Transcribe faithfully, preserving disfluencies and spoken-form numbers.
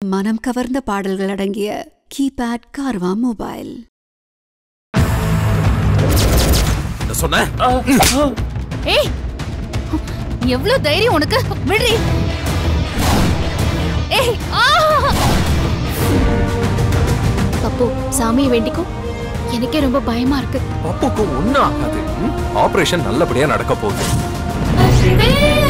மனம் கவர்ந்த பாடல்கள் அடங்கிய கீபேட் கார்வா மொபைல். சொன்ன ஏய், எவ்வளவு தைரியம் உனக்கு? விடுறி. ஏய், ஆ! பப்பு, சாமியை வேண்டிக்கோ. எனக்கே ரொம்ப பயமா இருக்கு. பப்புக்கு ஒண்ணும் ஆகாது. ஆபரேஷன் நல்லபடியா நடக்க போகுது.